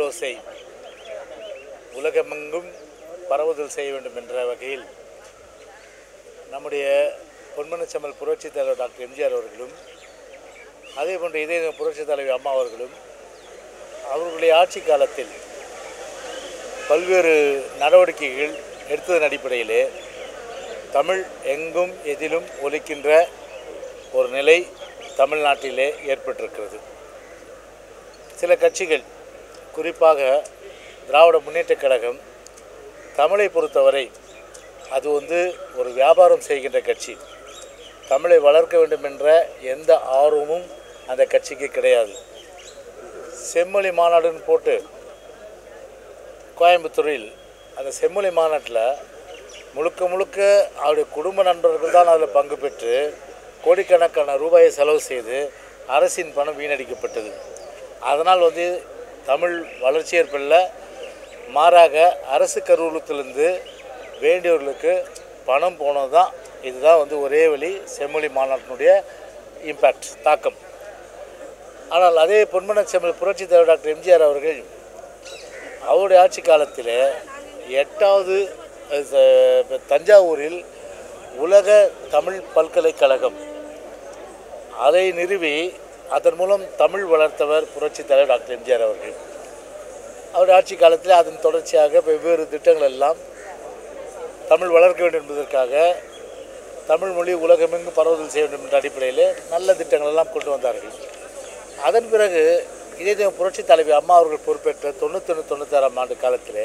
தமிழோசை உலகமெங்கும் பரவுதல் செய்ய வேண்டும் என்ற வகையில் நம்முடைய பொன்மனச்செம்மல் புரட்சித் தலைவர் டாக்டர் எம்ஜிஆர் அவர்களும் அதேபோன்று இதே புரட்சித் தலைவி அம்மா அவர்களும் அவர்களுடைய ஆட்சி காலத்தில் பல்வேறு நடவடிக்கைகள் எடுத்ததன் அடிப்படையிலே தமிழ் எங்கும் எதிலும் ஒலிக்கின்ற ஒரு நிலை தமிழ்நாட்டிலே ஏற்பட்டிருக்கிறது. சில கட்சிகள், குறிப்பாக திராவிட முன்னேற்றக் கழகம், தமிழை பொறுத்தவரை அது ஒரு வியாபாரம் செய்கின்ற கட்சி. தமிழை வளர்க்க வேண்டும் என்ற எந்த ஆர்வமும் அந்த கட்சிக்கு கிடையாது. செம்மொழி மாநாடுன்னு போட்டு கோயம்புத்தூரில் அந்த செம்மொழி மாநாட்டில் முழுக்க அவருடைய குடும்ப நண்பர்கள் தான் அதில் பங்கு பெற்று கோடிக்கணக்கான ரூபாயை செலவு செய்து அரசின் பணம் வீணடிக்கப்பட்டது. அதனால் தமிழ் வளர்ச்சி ஏற்படல, மாறாக அரசு கருவூலத்திலிருந்து வேண்டியவர்களுக்கு பணம் போனது தான். இதுதான் ஒரே வழி செம்மொழி மாநாட்டினுடைய இம்பேக்ட், தாக்கம். ஆனால் அதே பொன்மனச்செம்மல் புரட்சித் தலைவர் டாக்டர் எம்ஜிஆர் அவர்கள் அவருடைய ஆட்சி காலத்தில் 8வது தஞ்சாவூரில் உலக தமிழ் பல்கலைக்கழகம் அதை நிறுவி அதன் மூலம் தமிழ் வளர்த்தவர் புரட்சித் தலைவர் டாக்டர் எம்ஜிஆர் அவர்கள். அவருடைய ஆட்சி காலத்தில் அதன் தொடர்ச்சியாக வெவ்வேறு திட்டங்கள் எல்லாம் தமிழ் வளர்க்க வேண்டும் என்பதற்காக தமிழ் மொழி உலகமெங்கும் பரவுதல் செய்ய வேண்டும் என்ற அடிப்படையில் நல்ல திட்டங்கள் எல்லாம் கொண்டு வந்தார்கள். அதன் பிறகு இதே புரட்சித் தலைவி அம்மா அவர்கள் பொறுப்பேற்ற 91-96ஆம் ஆண்டு காலத்தில்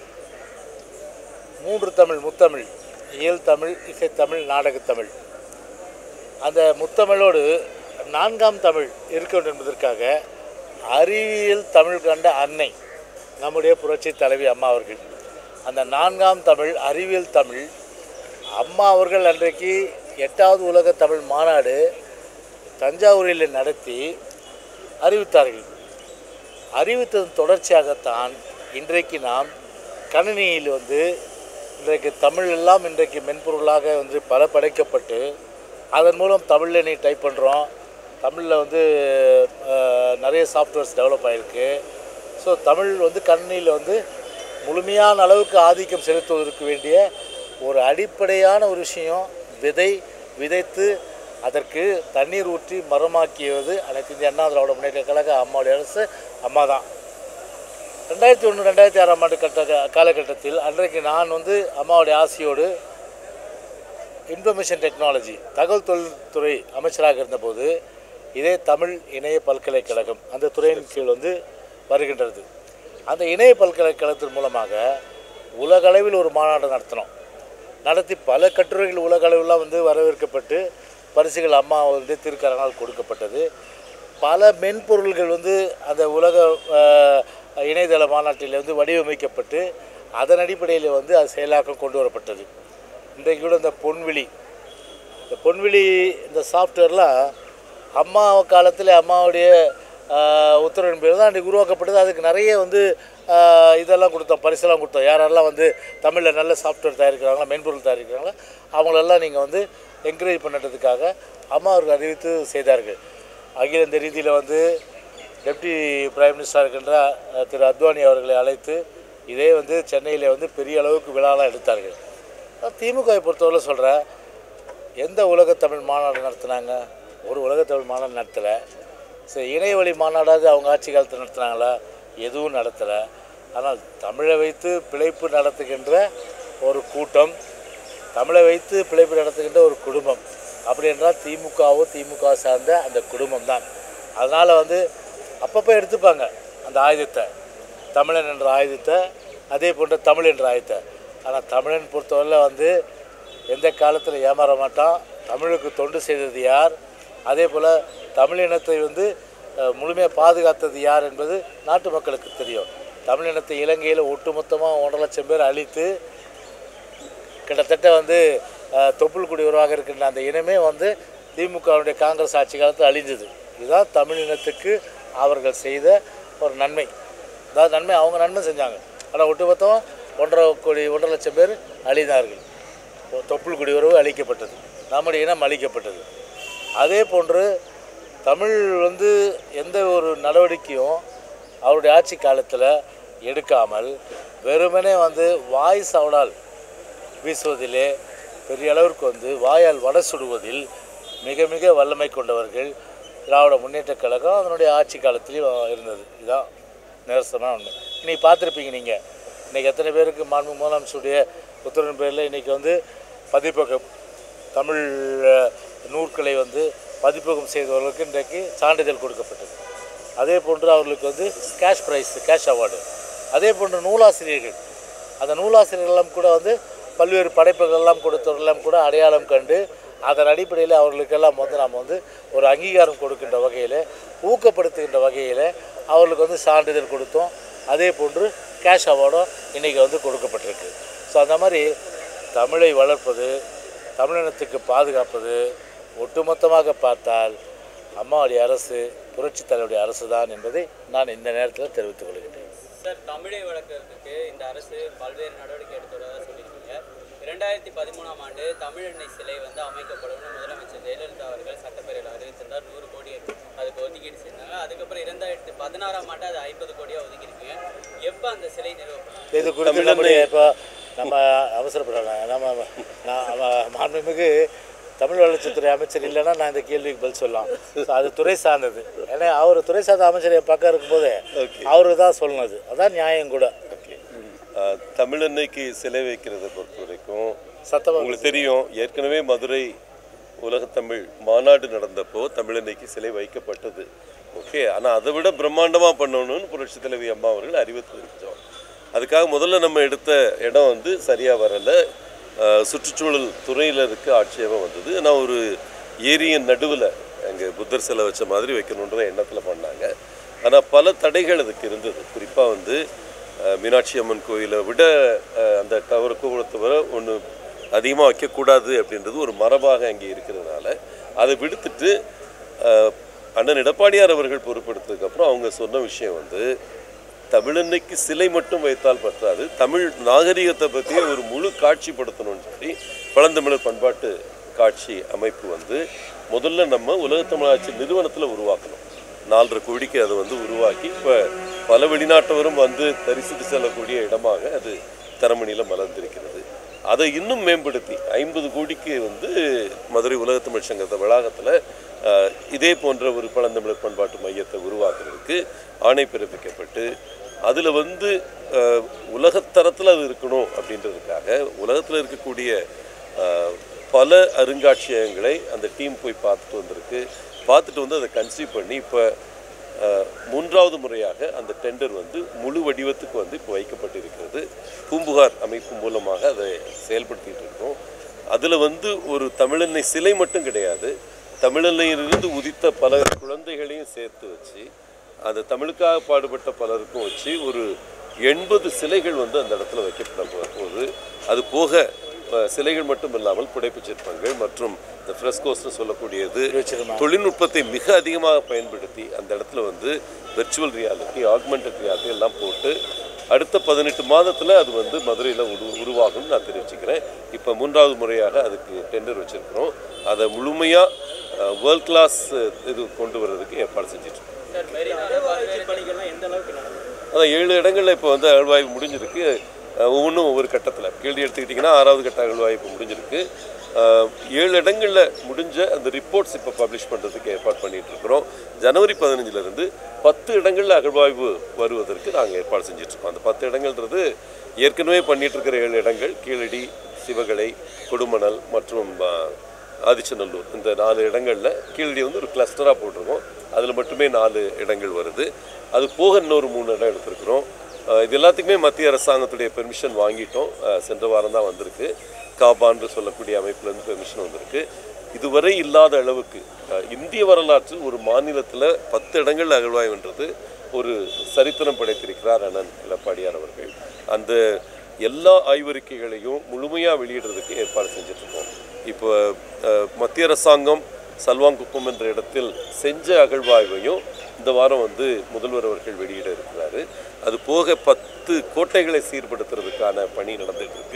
3 தமிழ், முத்தமிழ், இயல் தமிழ், இசைத்தமிழ், நாடகத்தமிழ், அந்த முத்தமிழோடு 4ஆம் தமிழ் இருக்க வேண்டும் என்பதற்காக அறிவியல் தமிழ் கண்ட அன்னை நம்முடைய புரட்சித் தலைவி அம்மா அவர்கள். அந்த 4ஆம் தமிழ், அறிவியல் தமிழ், அம்மா அவர்கள் அன்றைக்கு 8வது உலக தமிழ் மாநாடு தஞ்சாவூரில் நடத்தி அறிவித்தார்கள். அறிவித்ததன் தொடர்ச்சியாகத்தான் இன்றைக்கு நாம் கணினியில் இன்றைக்கு தமிழ் எல்லாம் இன்றைக்கு மென்பொருளாக பல படைக்கப்பட்டு அதன் மூலம் தமிழில் நீ டைப் பண்ணுறோம். தமிழில் நிறைய சாஃப்ட்வேர்ஸ் டெவலப் ஆகிருக்கு. ஸோ தமிழ் கணினியில் முழுமையான அளவுக்கு ஆதிக்கம் செலுத்துவதற்கு வேண்டிய ஒரு அடிப்படையான ஒரு விஷயம் விதைத்து அதற்கு தண்ணீர் ஊற்றி மரமாக்கியது அனைத்து இந்திய அண்ணா திராவிட முன்னேற்ற கழக அம்மாவுடைய அரசு அம்மா தான். 2001-2006ஆம் ஆண்டு காலகட்டத்தில் அன்றைக்கு நான் அம்மாவுடைய ஆசையோடு இன்ஃபர்மேஷன் டெக்னாலஜி, தகவல் தொழில்துறை அமைச்சராக இருந்தபோது இதே தமிழ் இணைய பல்கலைக்கழகம் அந்த துறையின் கீழ் வருகின்றது. அந்த இணைய பல்கலைக்கழகத்தின் மூலமாக உலகளவில் ஒரு மாநாடு நடத்தி பல கட்டுரைகள் உலகளவிலாம் வரவேற்கப்பட்டு பரிசுகள் அம்மா திருக்கரங்களால் கொடுக்கப்பட்டது. பல மென்பொருள்கள் அந்த உலக இணையதள மாநாட்டில் வடிவமைக்கப்பட்டு அதன் அடிப்படையில் அது செயலாக்கம் கொண்டு வரப்பட்டது. இன்றைக்கு கூட இந்த பொன்விழி இந்த சாஃப்ட்வேர்லாம் அம்மா காலத்தில் அம்மாவுடைய உத்தரவின் பேர் தான் அன்றைக்கு உருவாக்கப்பட்டது. அதுக்கு நிறைய இதெல்லாம் கொடுத்தோம், பரிசெல்லாம் கொடுத்தோம். யாரெல்லாம் தமிழில் நல்ல சாஃப்ட்வேர் தயாரிக்கிறாங்களா, மென்பொருள் தயாரிக்கிறாங்களா, அவங்களெல்லாம் நீங்கள் என்கரேஜ் பண்ணுறதுக்காக அம்மா அவர்கள் அறிவித்து செய்தார்கள். அகில இந்த ரீதியில் டெப்டி பிரைம் மினிஸ்டராக இருக்கின்ற திரு அத்வானி அவர்களை அழைத்து இதே சென்னையில் பெரிய அளவுக்கு விழாலாம் எடுத்தார்கள். திமுகவை பொறுத்தவரை சொல்கிறேன், எந்த உலகத்தமிழ் மாநாடு நடத்தினாங்க? ஒரு உலகத்தமிழ் மாநாடு நடத்தலை. சரி, இணையவழி மாநாடாவது அவங்க ஆட்சி காலத்தில் நடத்துனாங்களா? எதுவும் நடத்தலை. ஆனால் தமிழை வைத்து பிழைப்பு நடத்துகின்ற ஒரு கூட்டம், தமிழை வைத்து பிழைப்பு நடத்துகின்ற ஒரு குடும்பம் அப்படி என்றால் திமுக சார்ந்த அந்த குடும்பம் தான். அதனால் அப்பப்போ எடுத்துப்பாங்க அந்த ஆயுதத்தை, தமிழன் என்ற ஆயுதத்தை, அதே போன்ற தமிழ் என்ற ஆயுதத்தை. ஆனால் தமிழன் பொறுத்தவரையில் எந்த காலத்தில் ஏமாற மாட்டான். தமிழுக்கு தொண்டு செய்தது யார், அதே போல் தமிழினத்தை முழுமையாக பாதுகாத்தது யார் என்பது நாட்டு மக்களுக்கு தெரியும். தமிழினத்தை இலங்கையில் ஒட்டுமொத்தமாக 1.5 லட்சம் பேர் அழித்து கிட்டத்தட்ட தொப்புள் குடியுறவாக இருக்கின்ற அந்த இனமே திமுகவுடைய காங்கிரஸ் ஆட்சி காலத்தில் அழிஞ்சது. இதுதான் தமிழினத்துக்கு அவர்கள் செய்த ஒரு நன்மை. அதாவது நன்மை, அவங்க நன்மை செஞ்சாங்க. ஆனால் ஒட்டுமொத்தம் 1.5 லட்சம் பேர் அழிந்தார்கள். தொப்புள் குடியுறவு அழிக்கப்பட்டது, நம்முடைய இனம் அழிக்கப்பட்டது. அதே போன்று தமிழ் எந்த ஒரு நடவடிக்கையும் அவருடைய ஆட்சி காலத்தில் எடுக்காமல் வெறுமனே வந்து வாய் சவடால் வீசுவதிலே பெரிய அளவிற்கு வந்து வாயால் வடை சுடுவதில் மிக மிக வல்லமை கொண்டவர்கள் திராவிட முன்னேற்றக் கழகம் அதனுடைய ஆட்சி காலத்திலையும் இருந்தது. இதுதான் நிரசனமான ஒன்று. இன்றைக்கி பார்த்துருப்பீங்க நீங்கள், இன்றைக்கி எத்தனை பேருக்கு மாண்பு முதலமைச்சருடைய உத்தரவின் பேரில் இன்றைக்கி வந்து பதிப்பகம் தமிழ் நூற்களை வந்து பதிப்பகம் செய்தவர்களுக்கு இன்றைக்கு சான்றிதழ் கொடுக்கப்பட்டது. அதே போன்று அவர்களுக்கு வந்து கேஷ் ப்ரைஸ், கேஷ் அவார்டு. அதே போன்று நூலாசிரியர்கள், அந்த நூலாசிரியர்களெல்லாம் கூட வந்து பல்வேறு படைப்புகளெல்லாம் கொடுத்தவர்களெல்லாம் கூட அடையாளம் கண்டு அதன் அடிப்படையில் அவர்களுக்கெல்லாம் வந்து நாம் வந்து ஒரு அங்கீகாரம் கொடுக்கின்ற வகையில், ஊக்கப்படுத்துகின்ற வகையில் அவர்களுக்கு வந்து சான்றிதழ் கொடுத்தோம். அதே போன்று கேஷ் அவார்டும் இன்றைக்கி வந்து கொடுக்கப்பட்டிருக்கு. ஸோ அந்த மாதிரி தமிழை வளர்ப்பது, தமிழினத்துக்கு பாதுகாப்பது, ஒட்டுமொத்தமாக பார்த்தால் அம்மாவுடைய அரசு புரட்சி தலைவருடைய அரசு தான் என்பதை நான் இந்த நேரத்தில் தெரிவித்துக் கொள்கிறேன். சார், தமிழை வளர்க்கறதுக்கு இந்த அரசு பல்வேறு நடவடிக்கை எடுத்துள்ளதாக சொல்லியிருக்கீங்க. 2013ஆம் ஆண்டு தமிழன்னை சிலை வந்து அமைக்கப்படும் முதலமைச்சர் ஜெயலலிதா அவர்கள் சட்டப்பேரவையில் அறிவித்திருந்தார். 100 கோடி அதுக்கு ஒதுக்கீடு செய்தாங்க. அதுக்கப்புறம் 2016ஆம் ஆண்டு அது 50 கோடியாக ஒதுக்கியிருக்கீங்க. எப்போ அந்த சிலை நிறுவப்படும்? இது குறித்து இப்போ நம்ம அவசரப்படலாம். நம்ம மாண்புமிகு தமிழ் வளர்ச்சித்துறை அமைச்சர் இல்லைன்னா நான் இந்த கேள்விக்கு பதில் சொல்லலாம். அது துறை சார்ந்தது. ஏன்னா அவர் துறை சார்ந்த அமைச்சர் பக்கம் இருக்கும்போது அவரு தான் சொல்லணுது. அதான் நியாயம் கூட. தமிழன்னைக்கு சிலை வைக்கிறத பொறுத்த வரைக்கும் உங்களுக்கு தெரியும், ஏற்கனவே மதுரை உலகத்தமிழ் மாநாடு நடந்தப்போ தமிழன்னைக்கு சிலை வைக்கப்பட்டது. ஓகே, ஆனால் அதை விட பிரம்மாண்டமாக பண்ணணும்னு புரட்சி தலைவி அம்மா அவர்கள் அறிவித்திருந்தோம். அதுக்காக முதல்ல நம்ம எடுத்த இடம் வந்து சரியாக வரலை. சுற்றுச்சூழல் துறையில் இருக்க ஆட்சேபம் வந்தது. ஆனால் ஒரு ஏரியின் நடுவில் அங்கே புத்தர் சிலை வச்ச மாதிரி வைக்கணுன்ற எண்ணத்தில் பண்ணாங்க. ஆனால் பல தடைகள் அதுக்கு இருந்தது. குறிப்பாக வந்து மீனாட்சி அம்மன் கோயிலை விட அந்த டவர் கோபுரத்தை வர ஒன்று அதிகமாக வைக்கக்கூடாது அப்படின்றது ஒரு மரபாக அங்கே இருக்கிறதுனால அதை விடுத்துட்டு அண்ணன் எடப்பாடியார் அவர்கள் பொறுப்பெடுத்ததுக்கப்புறம் அவங்க சொன்ன விஷயம் வந்து தமிழன்னைக்கு சிலை மட்டும் வைத்தால் பற்றாது, தமிழ் நாகரிகத்தை பற்றி ஒரு முழு காட்சிப்படுத்தணும்னு சொல்லி பழந்தமிழர் பண்பாட்டு காட்சி அமைப்பு வந்து முதல்ல நம்ம உலகத்தமிழாட்சி நிறுவனத்தில் உருவாக்கணும். 4.5 கோடிக்கு அதை வந்து உருவாக்கி இப்போ பல வெளிநாட்டவரும் வந்து தரிசித்து செல்லக்கூடிய இடமாக அது தரமணியில் மலர்ந்திருக்கிறது. அதை இன்னும் மேம்படுத்தி 50 கோடிக்கு வந்து மதுரை உலகத்தமிழ் சங்கத்தை வளாகத்தில் இதே போன்ற ஒரு பழந்தமிழர் பண்பாட்டு மையத்தை உருவாக்குறதுக்கு ஆணை பிறப்பிக்கப்பட்டு அதில் வந்து உலகத்தரத்தில் அது இருக்கணும் அப்படின்றதுக்காக உலகத்தில் இருக்கக்கூடிய பல அருங்காட்சியகங்களை அந்த டீம் போய் பார்த்துட்டு வந்திருக்கு. பார்த்துட்டு வந்து அதை கன்சீவ் பண்ணி இப்போ 3வது முறையாக அந்த டெண்டர் வந்து முழு வடிவத்துக்கு வந்து இப்போ வைக்கப்பட்டிருக்கிறது. பூம்புகார் அமைப்பு மூலமாக அதை செயல்படுத்திகிட்டு இருக்கோம். அதில் வந்து ஒரு தமிழன்னை சிலை மட்டும் கிடையாது, தமிழன்னையிலிருந்து உதித்த பல குழந்தைகளையும் சேர்த்து வச்சு அந்த தமிழுக்காக பாடுபட்ட பலருக்கும் வச்சு ஒரு 80 சிலைகள் வந்து அந்த இடத்துல வைக்கப்பட போகுது. அது போக சிலைகள் மட்டும் இல்லாமல் புடைப்புச் சிற்பங்கள் மற்றும் இந்த ஃப்ரெஸ்கோஸ்ன்னு சொல்லக்கூடியது தொழில்நுட்பத்தை மிக அதிகமாக பயன்படுத்தி அந்த இடத்துல வந்து வெர்ச்சுவல் ரியாலிட்டி, ஆக்மெண்டட் ரியாலிட்டி எல்லாம் போட்டு அடுத்த 18 மாதத்தில் அது வந்து மதுரையில் உருவாகும்னு நான் தெரிவிச்சுக்கிறேன். இப்போ 3வது முறையாக அதுக்கு டெண்டர் வச்சுருக்கிறோம். அதை முழுமையாக வேர்ல்ட் கிளாஸ் இது கொண்டு வர்றதுக்கு ஏற்பாடு செஞ்சிட்ருக்கோம். அதான் 7 இடங்களில் இப்போ வந்து அகழ்வாய்வு முடிஞ்சிருக்கு. ஒவ்வொன்றும் ஒவ்வொரு கட்டத்தில் கேள்வி எடுத்துக்கிட்டிங்கன்னா 6வது கட்ட அகழ்வாய்வு இப்போ முடிஞ்சிருக்கு. 7 இடங்களில் முடிஞ்ச அந்த ரிப்போர்ட்ஸ் இப்போ பப்ளிஷ் பண்ணுறதுக்கு ஏற்பாடு பண்ணிகிட்ருக்குறோம். ஜனவரி 15லேருந்து 10 இடங்களில் அகழ்வாய்வு வருவதற்கு நாங்கள் ஏற்பாடு செஞ்சிட்ருக்கோம். அந்த 10 இடங்கள்ன்றது ஏற்கனவே பண்ணிகிட்ருக்கிற 7 இடங்கள் கீழடி, சிவகலை, கொடுமணல் மற்றும் ஆதிச்சநல்லூர், இந்த 4 இடங்களில் கீழடி வந்து ஒரு கிளஸ்டராக போட்டிருக்கோம். அதில் மட்டுமே 4 இடங்கள் வருது. அது போக இன்னொரு 3 இடம் எடுத்துருக்குறோம். இது எல்லாத்துக்குமே மத்திய அரசாங்கத்துடைய பெர்மிஷன் வாங்கிட்டோம். சென்ற வாரம் தான் வந்திருக்கு. காபான்னு சொல்லக்கூடிய அமைப்புலேருந்து பெர்மிஷன் வந்திருக்கு. இதுவரை இல்லாத அளவுக்கு இந்திய வரலாற்றில் ஒரு மாநிலத்தில் 10 இடங்கள் அகழ்வாய்வுன்றது ஒரு சரித்திரம் படைத்திருக்கிறார் அண்ணன் எடப்பாடியார் அவர்கள். அந்த எல்லா ஆய்வறிக்கைகளையும் முழுமையாக வெளியிடுறதுக்கு ஏற்பாடு செஞ்சிட்ருக்கோம். இப்போ மத்திய அரசாங்கம் சல்வாங்குப்பம் என்ற இடத்தில் செஞ்ச அகழ்வாய்வையும் இந்த வாரம் வந்து முதல்வர் அவர்கள் வெளியிட இருக்கிறாரு. அது போக 10 கோட்டைகளை சீர்படுத்துறதுக்கான பணி நடந்துகிட்டு இருக்கு.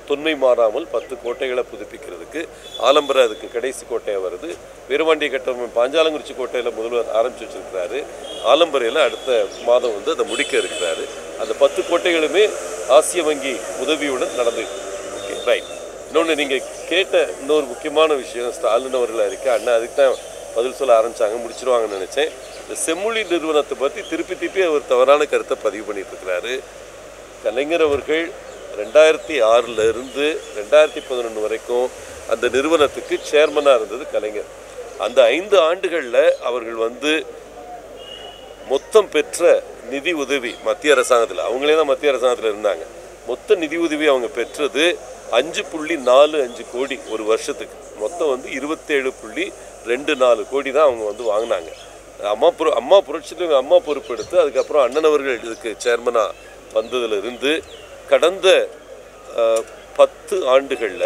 தொன்மை மாறாமல் 10 கோட்டைகளை புதுப்பிக்கிறதுக்கு ஆலம்பரை அதுக்கு கடைசி கோட்டையாக வருது. வீரபாண்டிய கட்டபொம்மன் பாஞ்சாலங்குறிச்சி கோட்டையில் முதல்வர் ஆரம்பித்து வச்சிருக்கிறாரு. ஆலம்பரையில் அடுத்த மாதம் வந்து அதை முடிக்க இருக்கிறாரு. அந்த 10 கோட்டைகளுமே ஆசிய வங்கி உதவியுடன் நடந்து. Okay right. இன்னொன்று நீங்கள் கேட்ட இன்னொரு முக்கியமான விஷயம் ஸ்டாலின் அவர்களாக இருக்குது. அண்ணா அதுக்கு தான் பதில் சொல்ல ஆரம்பித்தாங்க, முடிச்சிருவாங்கன்னு நினச்சேன். இந்த செம்மொழி நிறுவனத்தை பற்றி திருப்பி அவர் தவறான கருத்தை பதிவு பண்ணிட்டு இருக்கிறாரு. கலைஞர் அவர்கள் 2006 இருந்து 2011 வரைக்கும் அந்த நிறுவனத்துக்கு சேர்மனாக இருந்தது கலைஞர். அந்த 5 ஆண்டுகளில் அவர்கள் வந்து மொத்தம் பெற்ற நிதி உதவி மத்திய அரசாங்கத்தில், அவங்களே தான் மத்திய அரசாங்கத்தில் இருந்தாங்க, மொத்த நிதி உதவி அவங்க பெற்றது 5.45 கோடி ஒரு வருஷத்துக்கு. மொத்தம் வந்து 27.24 கோடி தான் அவங்க வந்து வாங்கினாங்க. அம்மா புரட்சியில் அம்மா பொறுப்பெடுத்து அதுக்கப்புறம் அண்ணன் அவர்கள் இதுக்கு சேர்மனாக வந்ததுலேருந்து கடந்த 10 ஆண்டுகளில்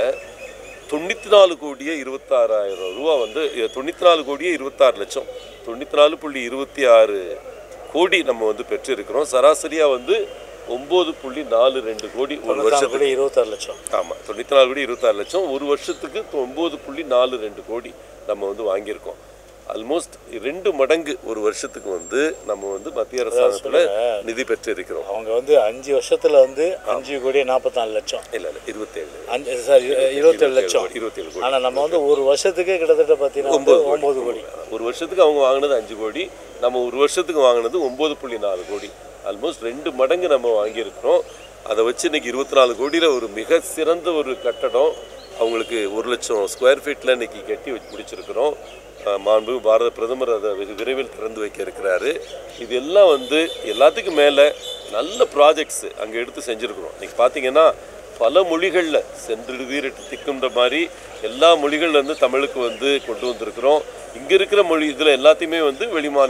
94.26 ரூபா வந்து 94.26 லட்சம் 94.26 கோடி நம்ம வந்து பெற்றிருக்கிறோம். சராசரியாக வந்து 9.42 கோடி ஒரு வருஷத்துக்கு 26 லட்சம். ஆமாம், 94.26 லட்சம் ஒரு வருஷத்துக்கு 9.42 கோடி நம்ம வந்து வாங்கியிருக்கோம். ஆல்மோஸ்ட் 2 மடங்கு ஒரு வருஷத்துக்கு வந்து நம்ம வந்து மத்திய அரசாங்கத்தில் நிதி பெற்று இருக்கிறோம். அவங்க வந்து 5 வருஷத்துல வந்து 5.44 லட்சம் இல்லை 27 லட்சம் 27 கோடி. ஆனால் நம்ம வந்து ஒரு வருஷத்துக்கு கிட்டத்தட்ட பார்த்தீங்கன்னா 9 கோடி. ஒரு வருஷத்துக்கு அவங்க வாங்கினது 5 கோடி, நம்ம ஒரு வருஷத்துக்கு வாங்கினது 9.4 கோடி. ஆல்மோஸ்ட் 2 மடங்கு நம்ம வாங்கியிருக்கிறோம். அதை வச்சு இன்னைக்கு 24 கோடியில் ஒரு மிக சிறந்த ஒரு கட்டடம் அவங்களுக்கு 1 லட்சம் ஸ்கொயர் ஃபீட்டில் இன்னைக்கு கட்டி வச்சு முடிச்சிருக்கிறோம். மாண்பு பாரத பிரதமர் அதை வெகு விரைவில் திறந்து வைக்க இருக்கிறாரு. இது எல்லாம் வந்து எல்லாத்துக்கும் மேலே நல்ல ப்ராஜெக்ட்ஸு அங்கே எடுத்து செஞ்சுருக்கிறோம். இன்றைக்கி பார்த்தீங்கன்னா பல மொழிகளில் சென்றிடுவீர் திக்குன்ற மாதிரி எல்லா மொழிகள்லேருந்து தமிழுக்கு வந்து கொண்டு வந்திருக்கிறோம். இங்கே இருக்கிற மொழி இதில் எல்லாத்தையுமே வந்து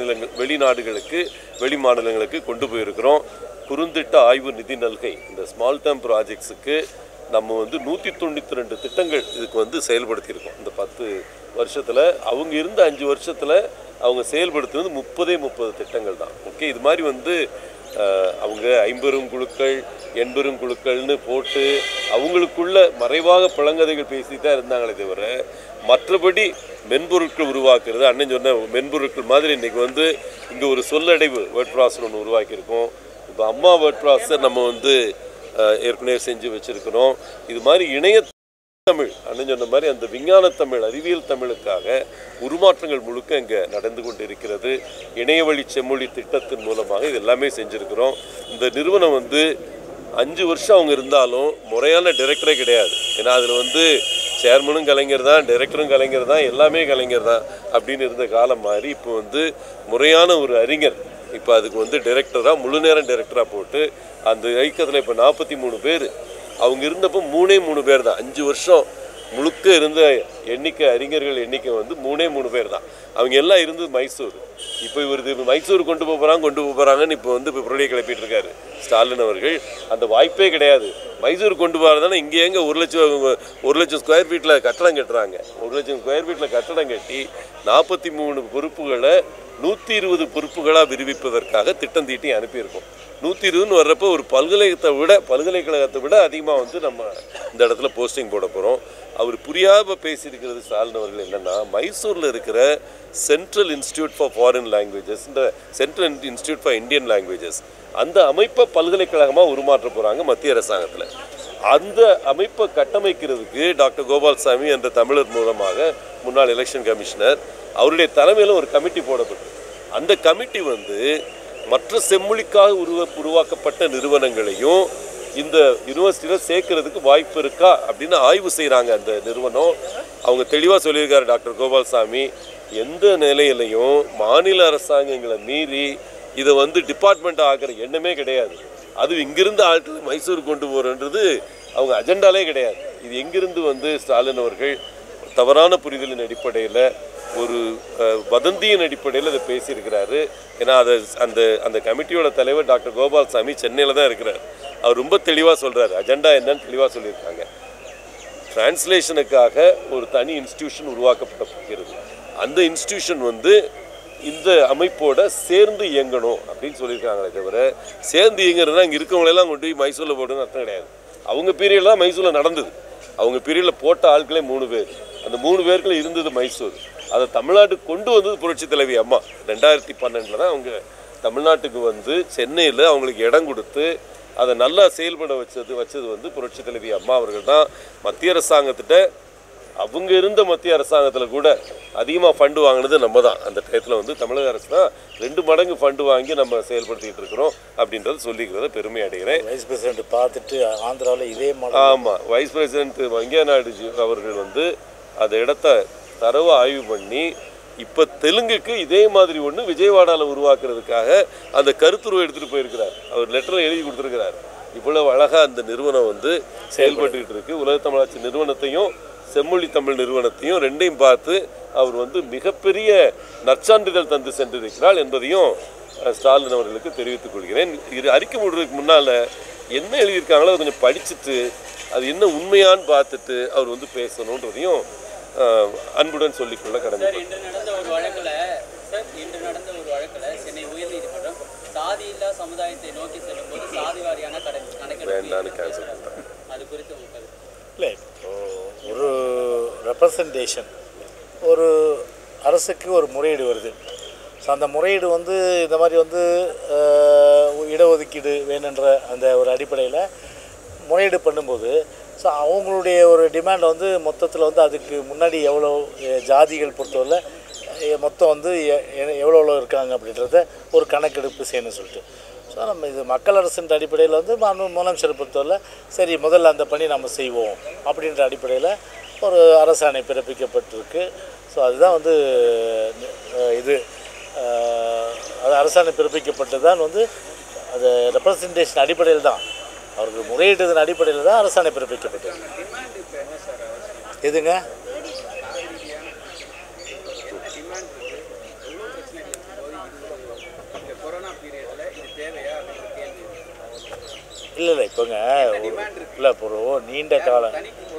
வெளி மாநிலங்களுக்கு கொண்டு போயிருக்கிறோம். குறுந்திட்ட ஆய்வு நிதி நல்கை இந்த ஸ்மால் டேர்ம் ப்ராஜெக்ட்ஸுக்கு நம்ம வந்து 192 திட்டங்கள் இதுக்கு வந்து செயல்படுத்தியிருக்கோம். இந்த 10 வருஷத்தில் அவங்க இருந்த 5 வருஷத்தில் அவங்க செயல்படுத்துவது 30 திட்டங்கள் தான். ஓகே, இது மாதிரி வந்து அவங்க 50 குழுக்கள் 80 குழுக்கள்னு போட்டு அவங்களுக்குள்ள மறைவாக பழங்கதைகள் பேசி தான் இருந்தாங்களே தவிர மற்றபடி மென்பொருட்கள் உருவாக்குறது அண்ணன் சொன்ன மென்பொருட்கள் மாதிரி இன்றைக்கி வந்து இங்கே ஒரு சொல்லடைவு வேர்ட் ப்ராசஸர் ஒன்று உருவாக்கியிருக்கோம். இப்போ அம்மா வேர்ட் ப்ராசஸர் நம்ம வந்து ஏற்கனவே செஞ்சு வச்சுருக்கிறோம். இது மாதிரி இணைய தமிழ் அண்ணன் சொன்ன மாதிரி அந்த விஞ்ஞான தமிழ் அறிவியல் தமிழுக்காக உருமாற்றங்கள் முழுக்க இங்கே நடந்து கொண்டு இருக்கிறது. இணையவழி செம்மொழி திட்டத்தின் மூலமாக இது எல்லாமே செஞ்சுருக்கிறோம். இந்த நிறுவனம் வந்து 5 வருஷம் அவங்க இருந்தாலும் முறையான டைரக்டரே கிடையாது. ஏன்னா அதில் வந்து சேர்மனும் கலைஞர் தான், டைரக்டரும் கலைஞர் தான், எல்லாமே கலைஞர் தான் அப்படின்னு இருந்த காலம் மாதிரி இப்போ வந்து முறையான ஒரு அறிஞர் இப்போ அதுக்கு வந்து டைரக்டராக முழு நேரம் டைரக்டராக போட்டு அந்த இயக்கத்தில் இப்போ 43 பேர் அவங்க இருந்தப்போ 3 பேர் தான் 5 வருஷம் முழுக்க இருந்த எண்ணிக்கை அறிஞர்கள் எண்ணிக்கை வந்து 3 பேர் தான். அவங்க எல்லாம் இருந்தது மைசூர். இப்போ இவர் மைசூர் கொண்டு போகிறாங்கன்னு இப்போ வந்து இப்போ புரளியை கிளப்பிட்டு இருக்காரு ஸ்டாலின் அவர்கள். அந்த வாய்ப்பே கிடையாது. மைசூர் கொண்டு போகிறதானே இங்கே எங்கே 1 லட்சம் ஸ்கொயர் ஃபீட்டில் கட்டடம் கட்டுறாங்க. 1 லட்சம் ஸ்கொயர் ஃபீட்டில் கட்டடம் கட்டி 43 பொறுப்புகளை 120 பொறுப்புகளாக விரிவிப்பதற்காக திட்டம் தீட்டி அனுப்பியிருக்கோம். 120 வர்றப்போ ஒரு பல்கலைக்கழகத்தை விட அதிகமாக வந்து நம்ம இந்த இடத்துல போஸ்டிங் போட போகிறோம். அவர் புரியாமல் பேசியிருக்கிறது ஸ்டாலின் அவர்கள் என்னென்னா, மைசூரில் இருக்கிற central institute for foreign languages, இந்த central institute for Indian languages அந்த அமைப்பை பல்கலைக்கழகமாக உருமாற்ற போகிறாங்க மத்திய அரசாங்கத்தில். அந்த அமைப்பை கட்டமைக்கிறதுக்கு டாக்டர் கோபால்சாமி என்ற தமிழர் மூலமாக முன்னாள் எலெக்ஷன் கமிஷனர் அவருடைய தலைமையில் ஒரு கமிட்டி போடப்பட்டது. அந்த கமிட்டி வந்து மற்ற செம்மொழிக்காக உருவாக்கப்பட்ட நிறுவனங்களையும் இந்த யூனிவர்சிட்டியில் சேர்க்கறதுக்கு வாய்ப்பு இருக்கா அப்படின்னு ஆய்வு செய்கிறாங்க. அந்த நிறுவனம் அவங்க தெளிவாக சொல்லியிருக்காரு டாக்டர் கோபால்சாமி, எந்த நிலையிலையும் மாநில அரசாங்கங்களை மீறி இதை வந்து டிபார்ட்மெண்ட் ஆகிற எண்ணமே கிடையாது. அது இங்கிருந்து ஆட்கள் மைசூர் கொண்டு போகிறன்றது அவங்க அஜெண்டாலே கிடையாது. இது எங்கிருந்து வந்து ஸ்டாலின் அவர்கள் தவறான புரிதலின் அடிப்படையில் ஒரு வதந்தியின் அடிப்படையில் அதை பேசியிருக்கிறாரு. ஏன்னா அதை அந்த கமிட்டியோட தலைவர் டாக்டர் கோபால்சாமி சென்னையில் தான் இருக்கிறார். அவர் ரொம்ப தெளிவாக சொல்கிறார், அஜெண்டா என்னன்னு தெளிவாக சொல்லியிருக்காங்க. டிரான்ஸ்லேஷனுக்காக ஒரு தனி இன்ஸ்டிடியூஷன் உருவாக்கப்பட போகிறது. அந்த இன்ஸ்டிடியூஷன் வந்து இந்த அமைப்போட சேர்ந்து இயங்கணும் அப்படின்னு சொல்லியிருக்காங்களே தவிர சேர்ந்து இயங்குறதுனா இங்கே இருக்கவங்களெல்லாம் கொண்டு போய் மைசூரில் போடுன்னு அர்த்தம் கிடையாது. அவங்க பீரியடில் தான் மைசூரில் நடந்தது. அவங்க பீரியடில் போட்ட ஆட்களே 3 பேர். அந்த 3 பேருக்குள்ள இருந்தது மைசூர். அதை தமிழ்நாட்டுக்கு கொண்டு வந்தது புரட்சி தலைவி அம்மா. 2012 தான் அவங்க தமிழ்நாட்டுக்கு வந்து சென்னையில் அவங்களுக்கு இடம் கொடுத்து அதை நல்லா செயல்பட வச்சது வந்து புரட்சி தலைவி அம்மா அவர்கள் தான். மத்திய அரசாங்கத்திட்ட அவங்க இருந்த மத்திய அரசாங்கத்தில் கூட அதிகமாக ஃபண்டு வாங்கினது நம்ம தான். அந்த டயத்தில் வந்து தமிழக அரசு தான் 2 மடங்கு ஃபண்டு வாங்கி நம்ம செயல்படுத்திக்கிட்டு இருக்கிறோம் அப்படின்றத சொல்லிக்கிறத பெருமை அடைகிறேன். வைஸ் பிரசிடென்ட் பார்த்துட்டு ஆந்திராவில் இதே மாதிரி ஆமாம், வைஸ் பிரசிடென்ட் வெங்கையா நாயுடு அவர்கள் வந்து அந்த இடத்த தரவு ஆய்வு பண்ணி இப்போ தெலுங்குக்கு இதே மாதிரி ஒன்று விஜயவாடாவில் உருவாக்குறதுக்காக அந்த கருத்துருவை எடுத்துகிட்டு போயிருக்கிறார். அவர் லெட்டரில் எழுதி கொடுத்துருக்கிறார். இவ்வளவு அழகாக அந்த நிறுவனம் வந்து செயல்பட்டுக்கிட்டு இருக்கு. உலக தமிழாட்சி நிறுவனத்தையும் செம்மொழி தமிழ் நிறுவனத்தையும் 2ஐயும் பார்த்து அவர் வந்து மிகப்பெரிய நற்சான்றிதழ் தந்து சென்றிருக்கிறார் என்பதையும் ஸ்டாலின் அவர்களுக்கு தெரிவித்துக் கொள்கிறேன். இது அறிக்கை மூடுறதுக்கு முன்னால் என்ன எழுதியிருக்காங்களோ அதை கொஞ்சம் படிச்சுட்டு அது என்ன உண்மையான்னு பார்த்துட்டு அவர் வந்து பேசணுன்றதையும் அன்புடன் சொல்லிக்கொள்ள கடமை. இன்று நடந்த ஒரு வழக்கில் சென்னை உயர்நீதிமன்றம் சாதி இல்லா சமுதாயத்தை நோக்கி செல்லும் போது சாதி வாரியான வேண்டான்னு கேன்சல் பண்ணுறேன். அது குறித்து உங்களுக்கு இல்லை, ஒரு ரெப்ரசன்டேஷன், ஒரு அரசுக்கு ஒரு முறையீடு வருது. ஸோ அந்த முறையீடு வந்து இந்த மாதிரி வந்து இடஒதுக்கீடு வேணுன்ற அந்த ஒரு அடிப்படையில் முறையீடு பண்ணும்போது ஸோ அவங்களுடைய ஒரு டிமாண்ட் வந்து மொத்தத்தில் வந்து அதுக்கு முன்னாடி எவ்வளோ ஜாதிகள் பொறுத்தவரை மொத்தம் வந்து எவ்வளோ இருக்காங்க அப்படின்றத ஒரு கணக்கெடுப்பு செய்யணும்னு சொல்லிட்டு ஸோ நம்ம இது மக்கள் அரசின் அடிப்படையில் வந்து முதலமைச்சரை பொறுத்தவரை சரி முதல்ல அந்த பணி நம்ம செய்வோம் அப்படின்ற அடிப்படையில் ஒரு அரசாணை பிறப்பிக்கப்பட்டிருக்கு. ஸோ அதுதான் வந்து இது அது அரசாணை பிறப்பிக்கப்பட்டது தான் வந்து அது ரெப்ரசன்டேஷன் அடிப்படையில் தான் அவர்கள் முறையிட்டதன் அடிப்படையில் தான் அரசாணை பிறப்பிக்கப்பட்டது. எதுங்க இல்லை இப்போங்க இல்லை ஒரு நீண்ட காலம்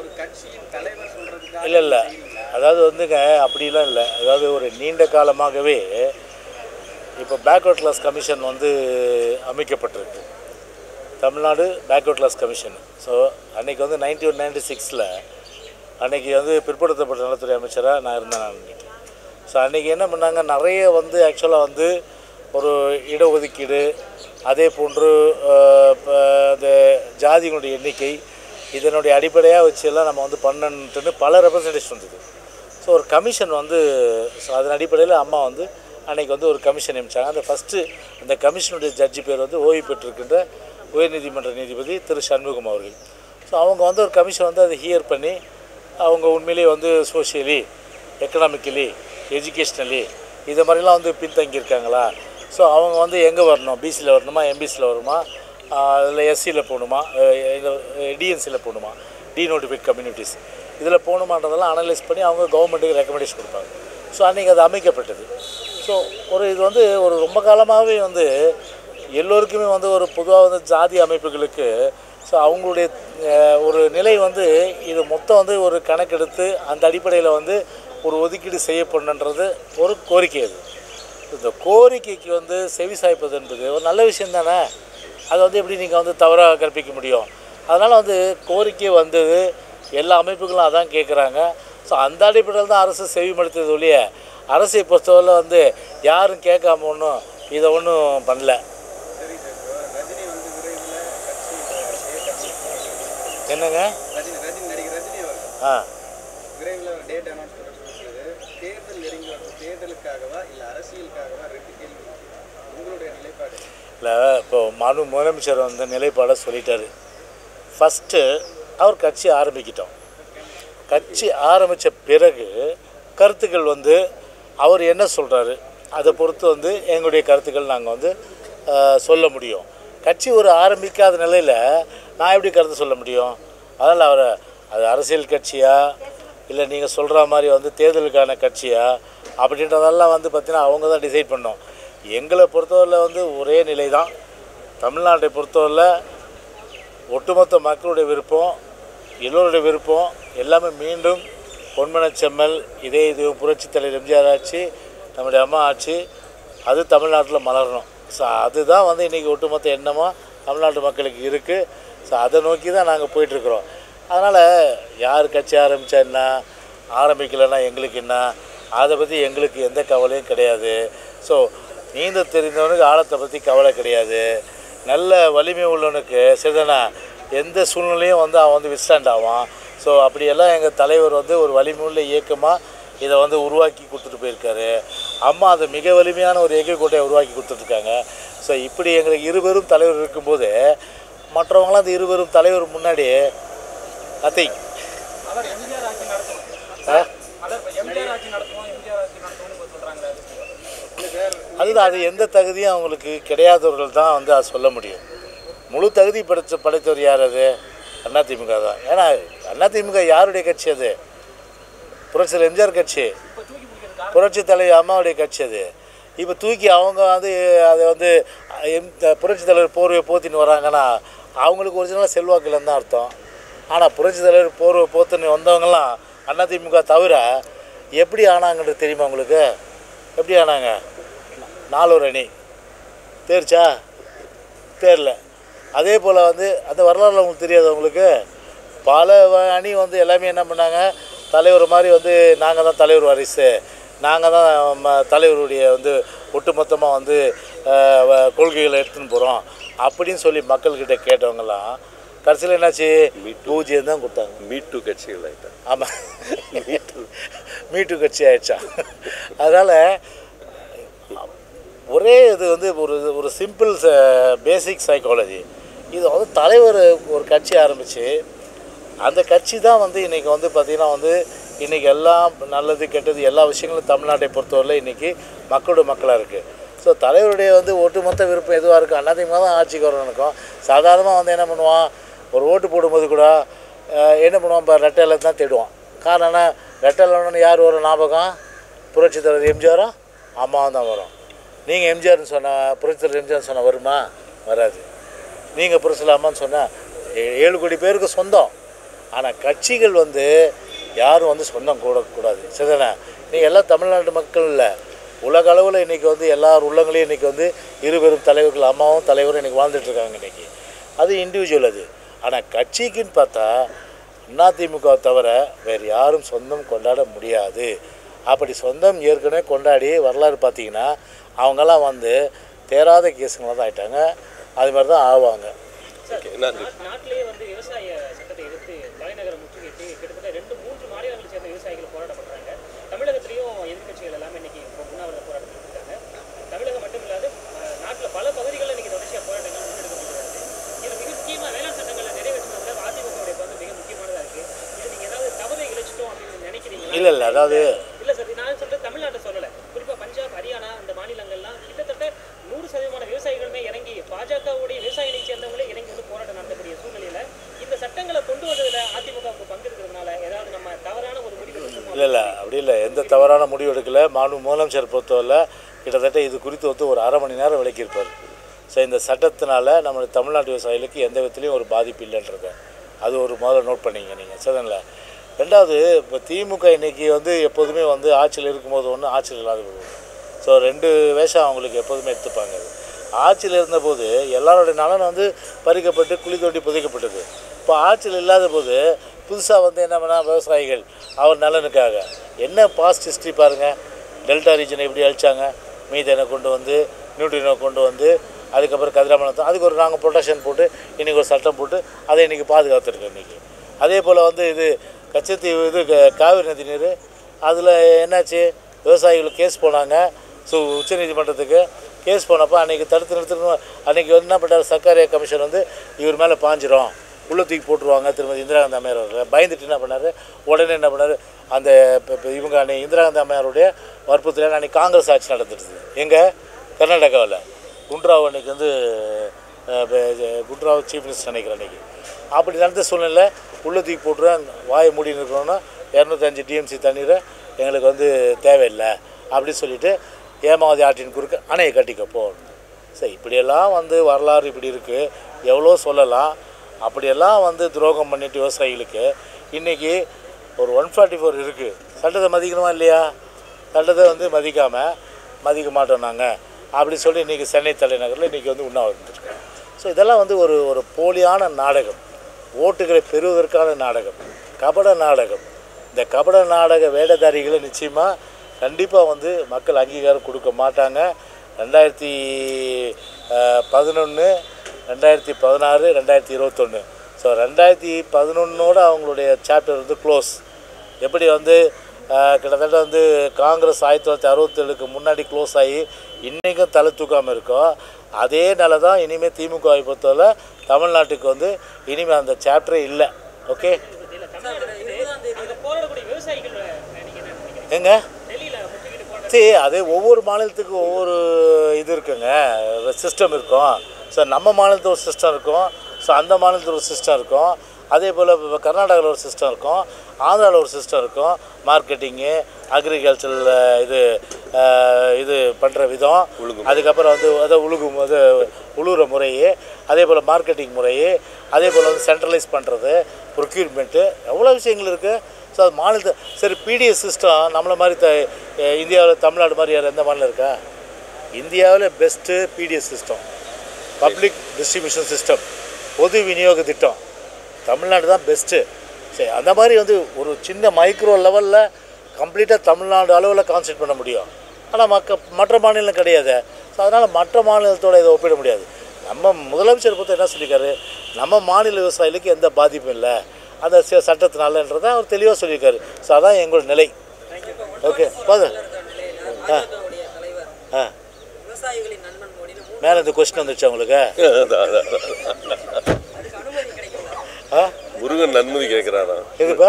இல்லை அதாவது வந்துங்க அப்படிலாம் இல்லை. அதாவது ஒரு நீண்ட காலமாகவே இப்போ பேக்வர்ட் கிளாஸ் கமிஷன் வந்து அமைக்கப்பட்டிருக்கு, Tamil Nadu backward class commission. So அன்றைக்கி வந்து 1996 அன்றைக்கி வந்து பிற்படுத்தப்பட்ட நலத்துறை அமைச்சராக நான் இருந்தேன் அன்றைக்கி. ஸோ அன்றைக்கி என்ன பண்ணாங்க, நிறைய வந்து ஆக்சுவலாக வந்து ஒரு இடஒதுக்கீடு, அதே போன்று அந்த ஜாதிகளுடைய எண்ணிக்கை இதனுடைய அடிப்படையாக வச்செல்லாம் நம்ம வந்து பண்ணணுன்ட்டு பல ரெப்ரசன்டேஷன் வந்தது. ஸோ ஒரு கமிஷன் வந்து ஸோ அதன் அடிப்படையில் அம்மா வந்து அன்றைக்கி வந்து ஒரு கமிஷன் நியமித்தாங்க. அந்த ஃபஸ்ட்டு அந்த கமிஷனுடைய ஜட்ஜி பேர் வந்து ஓய்வு பெற்றிருக்கின்ற உயர்நீதிமன்ற நீதிபதி திரு சண்முகம் அவர்கள். ஸோ அவங்க வந்து ஒரு கமிஷன் வந்து அதை ஹியர் பண்ணி அவங்க உண்மையிலேயே வந்து சோஷியலி, எக்கனாமிக்கலி, எஜுகேஷ்னலி இது மாதிரிலாம் வந்து பின்தங்கியிருக்காங்களா, ஸோ அவங்க வந்து எங்கே வரணும், பிசியில் வரணுமா, எம்பிசியில் வருமா, அதில் எஸ்சியில் போகணுமா, டிஎன்சியில் போகணுமா, டீநோட்டிஃபைட் கம்யூனிட்டிஸ் இதில் போகணுமான்றதெல்லாம் அனலைஸ் பண்ணி அவங்க கவர்மெண்ட்டுக்கு ரெக்கமெண்டேஷன் கொடுப்பாங்க. ஸோ அன்றைக்கி அது அமைக்கப்பட்டது. ஸோ ஒரு இது வந்து ஒரு ரொம்ப காலமாகவே வந்து எல்லோருக்குமே வந்து ஒரு பொதுவாக வந்து ஜாதி அமைப்புகளுக்கு ஸோ அவங்களுடைய ஒரு நிலை வந்து இது மொத்தம் வந்து ஒரு கணக்கெடுத்து அந்த அடிப்படையில் வந்து ஒரு ஒதுக்கீடு செய்யப்படணுன்றது ஒரு கோரிக்கை. அது இந்த கோரிக்கைக்கு வந்து செவி சாய்ப்பது என்பது ஒரு நல்ல விஷயம் தானே. அதை வந்து எப்படி நீங்கள் வந்து தவறாக கற்பிக்க முடியும்? அதனால் வந்து கோரிக்கை வந்தது, எல்லா அமைப்புகளும் அதான் கேட்குறாங்க. ஸோ அந்த அடிப்படையில் தான் அரசு செவிமடுத்தது ஒழிய அரசை பொறுத்தவரை வந்து யாரும் கேட்காம ஒன்றும் இதை ஒன்றும் பண்ணல. என்னங்க இல்லை, இப்போ முதலமைச்சர் வந்து நிலைப்பாடை சொல்லிட்டார். ஃபஸ்ட்டு அவர் கட்சி ஆரம்பிக்கிட்டோம். கட்சி ஆரம்பித்த பிறகு கருத்துக்கள் வந்து அவர் என்ன சொல்கிறாரு அதை பொறுத்து வந்து எங்களுடைய கருத்துக்கள் நாங்கள் வந்து சொல்ல முடியும். கட்சி ஒரு ஆரம்பிக்காத நிலையில் நான் எப்படி கருத்து சொல்ல முடியும்? அதனால் அவர் அது அரசியல் கட்சியா இல்லை நீங்கள் சொல்கிற மாதிரி வந்து தேர்தலுக்கான கட்சியா அப்படின்றதெல்லாம் வந்து பார்த்திங்கன்னா அவங்க தான் டிசைட் பண்ணோம். எங்களை பொறுத்தவரையில் வந்து ஒரே நிலை தான். தமிழ்நாட்டை பொறுத்தவரையில் ஒட்டுமொத்த மக்களுடைய விருப்பம், எல்லோருடைய விருப்பம் எல்லாமே மீண்டும் பொன்மனச்செம்மல் இதே இது புரட்சி தலைவர் எம்ஜிஆர் ஆட்சி, நம்முடைய அம்மா ஆட்சி, அது தமிழ்நாட்டில் மலரணும். ஸோ அதுதான் வந்து இன்றைக்கி ஒட்டுமொத்த எண்ணமாக தமிழ்நாட்டு மக்களுக்கு இருக்குது. ஸோ அதை நோக்கி தான் நாங்கள் போயிட்டுருக்குறோம். அதனால் யார் கட்சி ஆரம்பித்தா என்ன, ஆரம்பிக்கலைன்னா எங்களுக்கு என்ன, அதை பற்றி எங்களுக்கு எந்த கவலையும் கிடையாது. ஸோ நீந்த தெரிந்தவனுக்கு ஆழத்தை பற்றி கவலை கிடையாது. நல்ல வலிமை உள்ளவனுக்கு சரிதானா எந்த சூழ்நிலையும் வந்து அவன் வந்து விஸ்டாண்ட் ஆவான். ஸோ அப்படியெல்லாம் எங்கள் தலைவர் வந்து ஒரு வலிமையுள்ள இயக்கமாக இதை வந்து உருவாக்கி கொடுத்துட்டு போயிருக்காரு. அம்மா அதை மிக வலிமையான ஒரு இயக்க கோட்டையை உருவாக்கி கொடுத்துட்ருக்காங்க. ஸோ இப்படி எங்களுக்கு இருவரும் தலைவர் இருக்கும்போது மற்றவங்களாம் அந்த இருவரும் தலைவர் முன்னாடி நத்திங் அதுதான். அது எந்த தகுதியும் அவங்களுக்கு கிடையாதவர்கள் தான் வந்து அதை சொல்ல முடியும். முழு தகுதி படைத்தவர் யார்? அது அதிமுக தான். ஏன்னா அதிமுக யாருடைய கட்சி? அது புரட்சியில் எம்ஜிஆர் கட்சி, புரட்சி தலைவர் அம்மாவுடைய கட்சி. அது இப்போ தூக்கி அவங்க வந்து அதை வந்து புரட்சி தலைவர் போர்வையை போத்தின்னு வராங்கன்னா அவங்களுக்கு ஒரிஜினலாக செல்வாக்கு இல்லைன்னு தான் அர்த்தம். ஆனால் புரட்சி தலைவர் போர்வை போத்துன்னு வந்தவங்கலாம் அதிமுக தவிர எப்படி ஆனாங்கன்றது தெரியுமா உங்களுக்கு? எப்படி ஆனாங்க? 4 அணி தேர்ச்சா தேரல. அதே போல் வந்து அந்த வரலாறுல உங்களுக்கு தெரியாது. உங்களுக்கு பல அணி வந்து எல்லாமே என்ன பண்ணாங்க, தலைவர் மாதிரி வந்து நாங்கள் தான் தலைவர் வாரிசு, நாங்கள் தான் தலைவருடைய வந்து ஒட்டுமொத்தமாக வந்து கொள்கைகளை எடுத்துன்னு போகிறோம் அப்படின்னு சொல்லி மக்கள்கிட்ட கேட்டவங்கலாம் கடைசியில் என்னாச்சு? பூஜ்ஜியம் தான் கொடுத்தாங்க. மீட்டு கட்சிகள் ஆகிட்டாங்க. ஆமாம், மீட்டு கட்சி ஆயிடுச்சா. அதனால் ஒரே இது வந்து ஒரு சிம்பிள் பேசிக் சைக்காலஜி. இது வந்து தலைவர் ஒரு கட்சி ஆரம்பித்து அந்த கட்சி தான் வந்து இன்றைக்கி வந்து பார்த்திங்கன்னா வந்து இன்றைக்கி எல்லாம் நல்லது கெட்டது எல்லா விஷயங்களும் தமிழ்நாட்டை பொறுத்தவரையில் இன்றைக்கி மக்களோட மக்களாக இருக்குது. ஸோ தலைவருடைய வந்து ஒட்டுமொத்த விருப்பம் எதுவாக இருக்குது, அதிமுக தான் ஆட்சிக்கு வரணும் நினைக்கும். சாதாரணமாக வந்து என்ன பண்ணுவான், ஒரு ஓட்டு போடும்போது கூட என்ன பண்ணுவான், இப்போ ரெட்டையில தான் தேடுவான். காரணம் என்ன? ரெட்டையிலன்னு யார் வரும் ஞாபகம்? புரட்சி தலைவர் எம்ஜிஆரும் அம்மாவும் தான் வரும். நீங்கள் எம்ஜிஆர்னு சொன்னால் புரட்சி தலைவர் எம்ஜிஆர்னு சொன்னால் வருமா? வராது. நீங்கள் புரட்சி அம்மான்னு சொன்னால் 7 கோடி பேருக்கு சொந்தம். ஆனால் கட்சிகள் வந்து யாரும் வந்து சொந்தம் கூடக்கூடாது. சரிதானே? நீங்கள் எல்லாம் தமிழ்நாட்டு மக்கள் இல்லை, உலக அளவில் இன்றைக்கி வந்து எல்லார் உள்ளங்களையும் இன்றைக்கி வந்து இருவரும் தலைவர்கள் அம்மாவும் தலைவரும் இன்றைக்கி வாழ்ந்துட்டுருக்காங்க. இன்றைக்கி அது இண்டிவிஜுவல். அது ஆனால் கட்சிக்குன்னு பார்த்தா அதிமுக தவிர வேறு யாரும் சொந்தம் கொண்டாட முடியாது. அப்படி சொந்தம் ஏற்கனவே கொண்டாடி வரலாறு பார்த்திங்கன்னா அவங்கெல்லாம் வந்து தேராத கேஸுங்களாக தான் ஆகிட்டாங்க. அது மாதிரி தான் ஆவாங்க. நாட்டிலேயே வந்து விவசாய சட்டத்தை எதிர்த்து தலைநகரை முற்றுகையிட்டு கிட்டத்தட்ட 2-3 மாநிலங்களை சேர்ந்த விவசாயிகள் போராட்டம் பண்ணுறாங்க. தமிழகத்திலையும் எதிர்கட்சிகள் எல்லாமே இன்னைக்கு உண்ணாவிரத போராட்டம் இருக்காங்க. தமிழகம் மட்டும் இல்லாத நாட்டில் பல பகுதிகளில் இன்னைக்கு தொடர்ச்சியாக போராட்டங்கள் முன்னெடுக்கப்படுகிறது. இது மிக முக்கியமாக வேளாண் சட்டங்களை நிறைவேற்றுவதில் அதிமுகவுடைய பங்கு மிக முக்கியமானதாக இருக்குது. இது நீங்கள் ஏதாவது தவறை இழைச்சிட்டோம் அப்படின்னு நினைக்கிறீங்களா? இல்லை அதாவது இல்லை சார், நான் சொல்கிறது தமிழ்நாட்டை சொல்லலை, குறிப்பாக பஞ்சாப், ஹரியானா இந்த மாநிலங்கள்லாம் கிட்டத்தட்ட 100% விவசாயிகளுமே இறங்கி பாஜகவுடைய விவசாயிகளை சேர்ந்தவங்களே இறங்கி வந்து போராட்டம் நடத்தக்கூடிய சூழ்நிலையில் இந்த சட்டங்களை கொண்டு வந்ததில் அதிமுகவுக்கு பங்கு இருக்கிறதுனால ஏதாவது நம்ம தவறான ஒரு முடிவு எடுக்கணும்? இல்லை அப்படி இல்லை, எந்த தவறான முடிவு எடுக்கலை. முதலமைச்சர் பொறுத்தவரை கிட்டத்தட்ட இது குறித்து வந்து ஒரு 1/2 மணி நேரம் விளக்கியிருப்பார். ஸோ இந்த சட்டத்தினால நம்ம தமிழ்நாட்டு விவசாயிகளுக்கு எந்த விதத்துலையும் ஒரு பாதிப்பு இல்லைன்றத அது ஒரு முதல்ல நோட் பண்ணிங்க நீங்கள். சரிங்களா? ரெண்டாவது, இப்போ திமுக இன்றைக்கி வந்து எப்போதுமே வந்து ஆட்சியில் இருக்கும்போது ஒன்று, ஆட்சியில் இல்லாத போது. ஸோ 2 வேஷம் அவங்களுக்கு எப்போதுமே எடுத்துப்பாங்க. அது ஆட்சியில் இருந்தபோது எல்லாருடைய நலன் வந்து பறிக்கப்பட்டு குழி தோண்டி புதைக்கப்பட்டது. இப்போ ஆட்சியில் இல்லாத போது புதுசாக வந்து என்ன பண்ணால் விவசாயிகள் அவர் நலனுக்காக என்ன பாஸ்ட் ஹிஸ்ட்ரி பாருங்கள். டெல்டா ரீஜனை எப்படி அழிச்சாங்க, மீதனை கொண்டு வந்து நியூட்ரினோ கொண்டு வந்து அதுக்கப்புறம் கதிராமணத்தை அதுக்கு ஒரு நாங்கள் ப்ரொடெக்ஷன் போட்டு இன்றைக்கி ஒரு சட்டம் போட்டு அதை இன்றைக்கி பாதுகாத்துருக்கோம். இன்றைக்கி அதே போல் வந்து இது கச்சத்தீவு இது காவிரி நதி நீர் அதில் என்னாச்சு, விவசாயிகள் கேஸ் போனாங்க. ஸோ உச்சநீதிமன்றத்துக்கு கேஸ் போனப்போ அன்றைக்கி தடுத்து நிறுத்தணும். அன்றைக்கி வந்து என்ன பண்ணுறாரு, சர்க்காரிய கமிஷன் வந்து இவர் மேலே பாஞ்சிரும், உள்ள தூக்கி போட்டுருவாங்க திருமதி இந்திரா காந்தி அம்மையார் அவர்கள். பயந்துட்டு என்ன பண்ணார், உடனே என்ன பண்ணார், அந்த இவங்க அன்றைக்கி இந்திரா காந்தி அம்மையாருடைய வற்புறுத்தல் அன்றைக்கி காங்கிரஸ் ஆட்சி நடந்துடுது எங்கே கர்நாடகாவில். குண்ட்ராவ் அன்றைக்கி வந்து குண்ட்ராவ் சீஃப் மினிஸ்டர் நினைக்கிறேன். அன்றைக்கி அப்படி நடந்த சூழ்நிலை உள்ள தூக்கி போட்டுருவேன், வாயை மூடி இருக்கணும்னா 205 டிஎம்சி தண்ணீரை எங்களுக்கு வந்து தேவையில்லை அப்படின்னு சொல்லிவிட்டு ஏமாவதி ஆற்றின் குறுக்க அணையை கட்டிக்கப்போ. சரி, இப்படியெல்லாம் வந்து வரலாறு இப்படி இருக்குது, எவ்வளோ சொல்லலாம். அப்படியெல்லாம் வந்து துரோகம் பண்ணிட்டு விவசாயிகளுக்கு இன்றைக்கி ஒரு 144 இருக்குது. சட்டத்தை மதிக்கணுமா இல்லையா? சட்டத்தை வந்து மதிக்க மாட்டோம் நாங்கள் அப்படின்னு சொல்லி இன்றைக்கி சென்னை தலைநகரில் இன்றைக்கி வந்து உண்ணாவிரதம் வந்துருக்கோம். ஸோ இதெல்லாம் வந்து ஒரு ஒரு போலியான நாடகம், ஓட்டுகளை பெறுவதற்கான நாடகம், கபட நாடகம். இந்த கபட நாடக வேடதாரிகளை நிச்சயமாக கண்டிப்பாக வந்து மக்கள் அங்கீகாரம் கொடுக்க மாட்டாங்க. 2011, 2016, 2021. ஸோ 2011 அவங்களுடைய சாப்டர் வந்து க்ளோஸ். எப்படி வந்து கிட்டத்தட்ட வந்து காங்கிரஸ் 1967க்கு முன்னாடி க்ளோஸ் ஆகி இன்றைக்கும் தலை தூக்காமல் இருக்கோ, அதே நிலை தான் இனிமேல் திமுகவை பொறுத்தவரை தமிழ்நாட்டுக்கு வந்து இனிமேல் அந்த சாப்டரே இல்லை. ஓகே எங்க சரி, அது ஒவ்வொரு மாநிலத்துக்கும் ஒவ்வொரு இது இருக்குங்க, சிஸ்டம் இருக்கும். ஸோ நம்ம மாநிலத்தில் ஒரு சிஸ்டம் இருக்கும், ஸோ அந்த மாநிலத்தில் ஒரு சிஸ்டம் இருக்கும். அதே போல் இப்போ கர்நாடகாவில் ஒரு சிஸ்டம் இருக்கும், ஆந்திராவில் ஒரு சிஸ்டம் இருக்கும். மார்க்கெட்டிங்கு, அக்ரிகல்ச்சரில் இது பண்ணுற விதம், அதுக்கப்புறம் வந்து அதை உழுகிற முறையே, அதே போல் மார்க்கெட்டிங் முறையே, அதே போல் வந்து சென்ட்ரலைஸ் பண்ணுறது, ப்ரொக்யூர்மெண்ட்டு, எவ்வளோ விஷயங்கள் இருக்குது. ஸோ அது மாநிலத்தை சரி பிடிஎஸ் சிஸ்டம் நம்மளை மாதிரி இந்தியாவில் தமிழ்நாடு மாதிரி யார் எந்த மாநிலம் இருக்கா? இந்தியாவில் best PDS system, public distribution system, பொது விநியோக திட்டம் தமிழ்நாடு தான் பெஸ்ட்டு. சரி, அந்த மாதிரி வந்து ஒரு சின்ன மைக்ரோ லெவலில் கம்ப்ளீட்டாக தமிழ்நாடு அளவில் கான்சன்ட்ரேட் பண்ண முடியும். ஆனால் மற்ற மாநிலம் கிடையாது. ஸோ அதனால் மற்ற மாநிலத்தோடு இதை ஒப்பிட முடியாது. நம்ம முதலமைச்சர் பொறுத்த என்ன சொல்லியிருக்காரு, நம்ம மாநில விவசாயிகளுக்கு எந்த பாதிப்பும் இல்லை அந்த சட்டத்தினாலன்றதை அவர் தெளிவாக சொல்லியிருக்காரு. ஸோ அதான் எங்களோட நிலை. ஓகே போதும். மேலே இந்த கொஸ்டின் வந்துடுச்சு உங்களுக்கு. முருகன் நன்மதி கேட்குறாரா? எதுப்பா?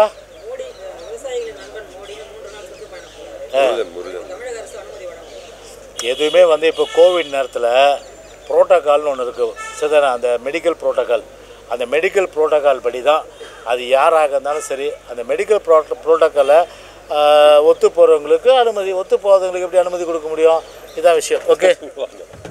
எதுவுமே வந்து இப்போ கோவிட் நேரத்தில் ப்ரோட்டோக்கால்னு ஒன்று இருக்குது சரிதானே, அந்த மெடிக்கல் ப்ரோட்டோக்கால். அந்த மெடிக்கல் ப்ரோட்டோக்கால் படி தான் அது யாராக இருந்தாலும் சரி, அந்த மெடிக்கல் ப்ரோட்டோக்காலை ஒத்து போகிறவங்களுக்கு அனுமதி, ஒத்து போகாதவங்களுக்கு எப்படி அனுமதி கொடுக்க முடியும்? இதான் விஷயம். ஓகே.